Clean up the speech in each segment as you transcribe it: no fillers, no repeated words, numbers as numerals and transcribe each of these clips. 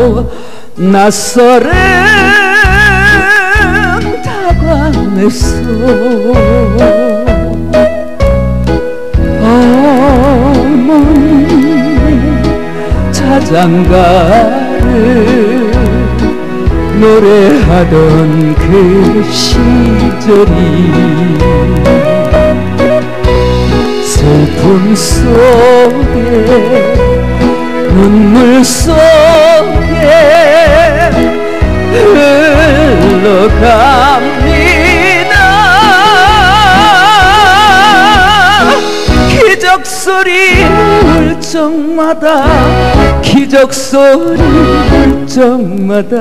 낯설은 다관에서 어머니 자장가를 노래하던 그 시절이 슬픔 속에 눈물 속에 흘러갑니다. 기적소리 울 적마다 기적소리 울 적마다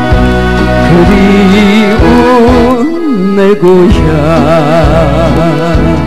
그리운 내 고향.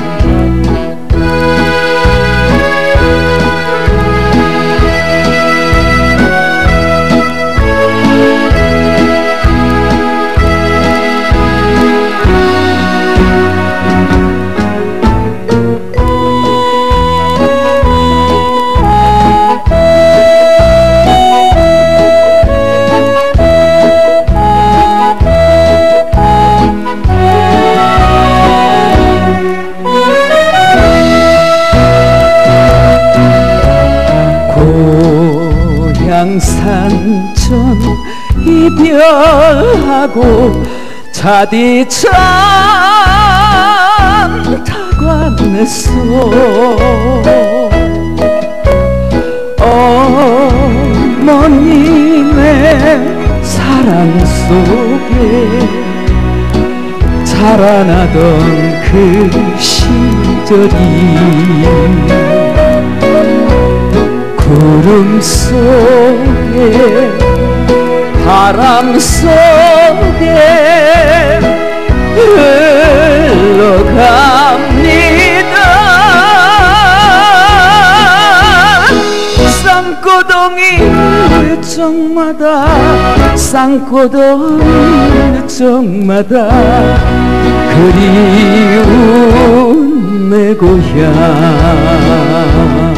산천 이별하고 차디찬 타관에서 어머님의 사랑 속에 자라나던 그 시절이 구름 속에 바람 속에 흘러갑니다. 쌍꼬동이 울 적마다 쌍꼬동이 울 적마다 그리운 내 고향.